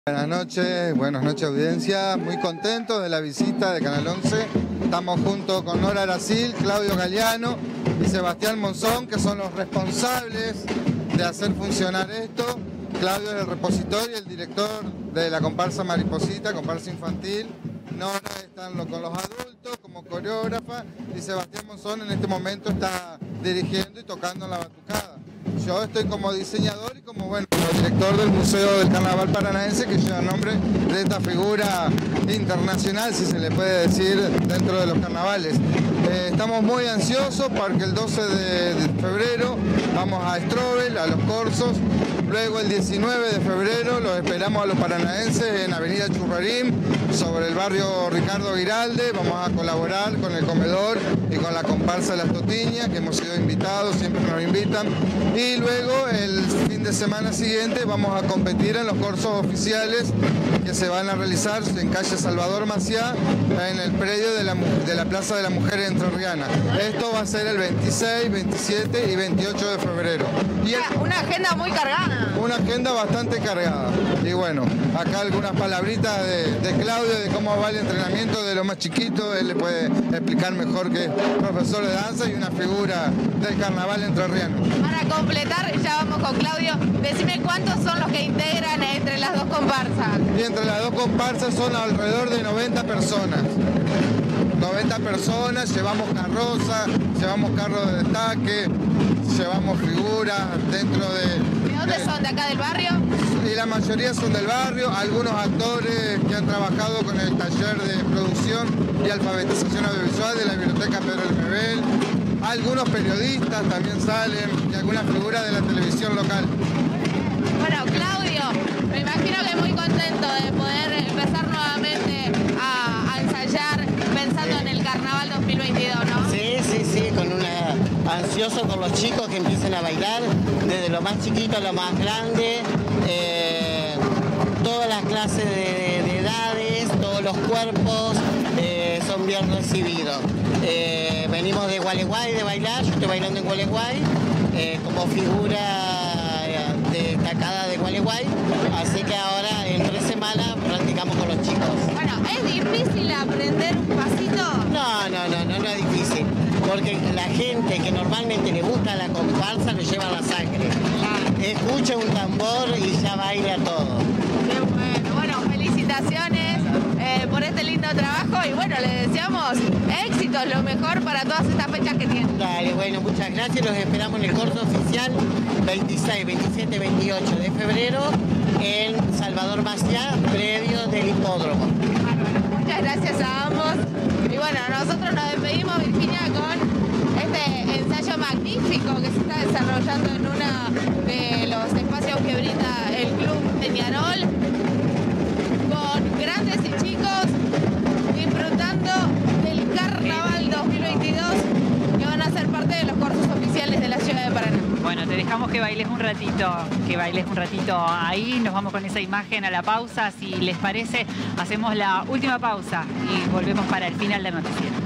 Buenas noches audiencia, muy contentos de la visita de Canal 11. Estamos junto con Nora Aracil, Claudio Galeano y Sebastián Monzón, que son los responsables de hacer funcionar esto. Claudio es el repositor y el director de la comparsa Mariposita, comparsa infantil. Nora está con los adultos como coreógrafa y Sebastián Monzón en este momento está dirigiendo y tocando la batucada. Yo estoy como diseñador y como director del Museo del Carnaval Paranaense, que lleva el nombre de esta figura internacional, si se le puede decir, dentro de los carnavales. Estamos muy ansiosos porque el 12 de febrero vamos a Strobel, a los Corsos. Luego el 19 de febrero los esperamos a los paranaenses en Avenida Churrarín, sobre el barrio Ricardo Giralde. Vamos a colaborar con el comedor y con la comparsa de las Totiñas, que hemos sido invitados, siempre nos invitan. Y luego el fin de semana siguiente vamos a competir en los corsos oficiales que se van a realizar en calle Salvador Maciá, en el predio de la Plaza de la Mujer Entrerriana. Esto va a ser el 26, 27 y 28 de febrero. Y una agenda muy cargada. Una agenda bastante cargada. Y bueno, acá algunas palabritas de Claudio de cómo va el entrenamiento de lo más chiquito. Él le puede explicar mejor, que es profesor de danza y una figura del carnaval entrerriano. Para completar, ya vamos con Claudio, decime cuántos son los que integran entre las dos comparsas. Y entre las dos comparsas son alrededor de 90 personas. 90 personas, llevamos carroza, llevamos carro de destaque, llevamos figuras dentro de... ¿De dónde son? ¿De acá del barrio? Y la mayoría son del barrio, algunos actores que han trabajado con el taller de producción y alfabetización audiovisual de la Biblioteca Pedro Lemebel, algunos periodistas también salen y algunas figuras de la televisión local. Bueno, Claudio, me imagino que muy contento de poder empezar nuevamente a ensayar pensando en el Carnaval 2022, ¿no? Sí, ansioso con los chicos que empiecen a bailar, desde lo más chiquito a lo más grande, todas las clases de edades, todos los cuerpos son bien recibidos. Venimos de Gualeguay de bailar, yo estoy bailando en Gualeguay como figura destacada de Gualeguay, así que ahora en 3 semanas practicamos con los chicos. Bueno, ¿es difícil aprender un pasito? No es difícil, porque la gente que normalmente le gusta la comparsa lo lleva a la sangre. Escucha un tambor y ya baila todo. Qué bueno, felicitaciones por este lindo trabajo y bueno, les deseamos éxitos, lo mejor para todas estas fechas que tienen. Dale, bueno, muchas gracias, los esperamos en el corso oficial 26, 27, 28 de febrero en Salvador Maciá, predio del hipódromo. Muchas gracias a ambos. Y bueno, nosotros nos despedimos, Virginia, con este ensayo magnífico que se está desarrollando en uno de los espacios que brinda el Club Peñarol, con grandes y chicos disfrutando del Carnaval 2022 que van a ser parte de los cursos oficiales de la ciudad de Paraná. Bueno, te dejamos que bailes un ratito ahí, nos vamos con esa imagen a la pausa, si les parece, hacemos la última pausa y volvemos para el final del noticiero.